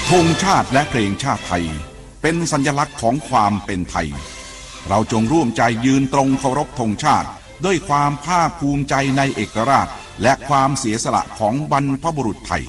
ธงชาติและเพลงชาติไทยเป็นสัญลักษณ์ของความเป็นไทยเราจงร่วมใจยืนตรงเคารพธงชาติด้วยความภาคภูมิใจในเอกราชและความเสียสละของบรรพบุรุษไทย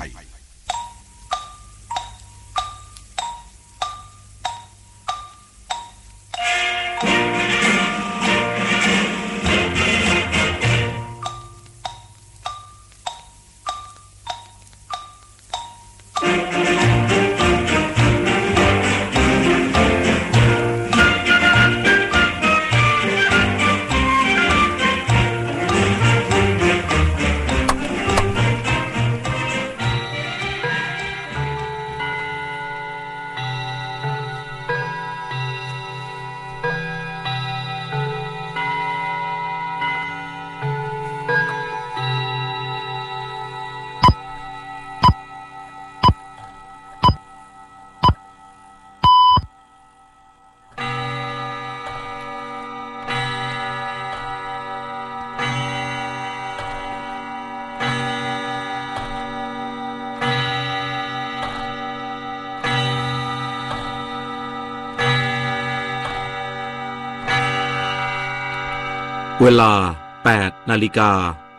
เวลา 8 นาฬิกา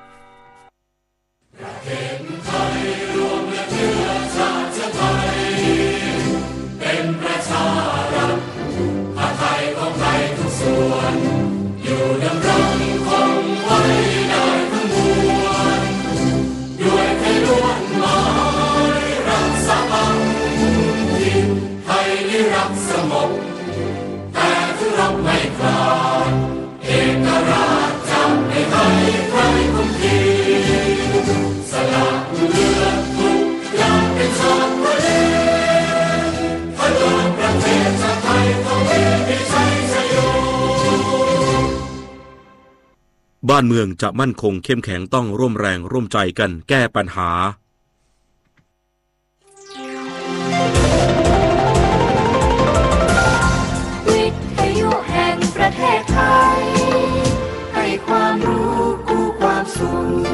บ้านเมืองจะมั่นคงเข้มแข็งต้องร่วมแรงร่วมใจกันแก้ปัญหาวิทยุแห่งประเทศไทยให้ความรู้กู้ความสุข